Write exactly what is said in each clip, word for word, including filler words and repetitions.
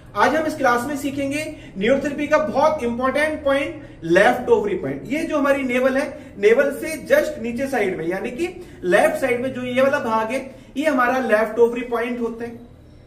आज हम इस क्लास में सीखेंगे न्यूरोथेरेपी का बहुत important point, left ovary point. ये जो हमारी नेवल है, नेवल से जस्ट नीचे साइड में यानी कि लेफ्ट साइड में जो ये वाला भाग है, ये हमारा लेफ्ट ओवरी पॉइंट होता है।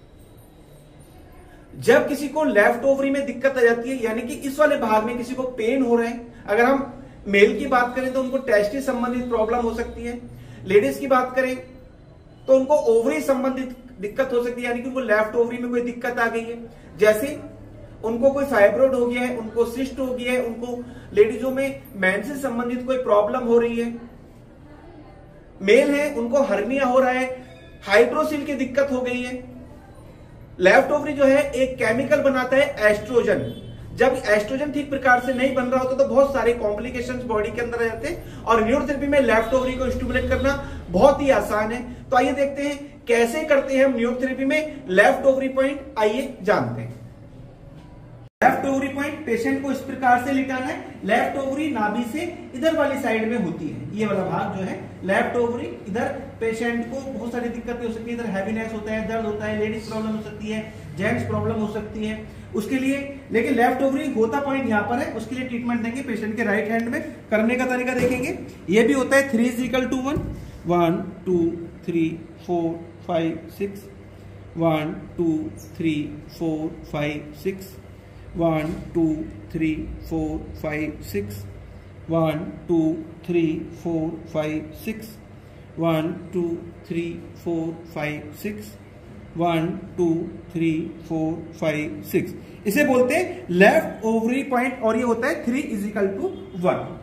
जब किसी को लेफ्ट ओवरी में दिक्कत आ जाती है, यानी कि इस वाले भाग में किसी को पेन हो रहा है, अगर हम मेल की बात करें तो उनको टेस्टिस संबंधित प्रॉब्लम हो सकती है, लेडीज की बात करें तो उनको ओवरी संबंधित दिक्कत हो सकती है, यानी कि उनको लेफ्ट ओवरी में कोई दिक्कत आ गई है, जैसे उनको कोई फाइब्रोइड हो गया है, उनको सिस्ट हो गया है, उनको लेडीजों में मेंस से संबंधित कोई प्रॉब्लम हो रही है। मेल है, उनको हर्निया हो रहा है, हाइड्रोसिल की दिक्कत हो गई है। लेफ्ट ओवरी जो है एक केमिकल बनाता है एस्ट्रोजन। जब एस्ट्रोजन ठीक प्रकार से नहीं बन रहा होता तो बहुत सारे कॉम्प्लिकेशंस बॉडी के अंदर आ जाते हैं, और न्यूरोथेरेपी में लेफ्ट ओवरी को स्टिमुलेट करना बहुत ही आसान है। तो आइए देखते हैं कैसे करते हैं हम न्यूरोथेरेपी में लेफ्ट ओवरी पॉइंट, आइए जानते हैं। लेफ्ट ओवरी पॉइंट पेशेंट को इस प्रकार से लिटाना है। लेफ्ट ओवरी नाभि से इधर वाली साइड में होती है, ये वाला भाग जो है लेफ्ट ओवरी। इधर पेशेंट को बहुत सारी दिक्कतें हो सकती है, इधर हैवीनेस होता है, दर्द होता है, लेडीज प्रॉब्लम हो सकती है, जेंट्स प्रॉब्लम हो सकती है उसके लिए। लेकिन लेफ्ट ओवरी होता पॉइंट यहाँ पर है, उसके लिए ट्रीटमेंट देंगे पेशेंट के राइट हैंड में। करने का तरीका देखेंगे, ये भी होता है three is equal to one, one two three four five six, one two three four five six, one two three four five six, one two three four five six, one two three four five six, one two three four five six. इसे बोलते हैं left ovary point, और ये होता है three is equal to one.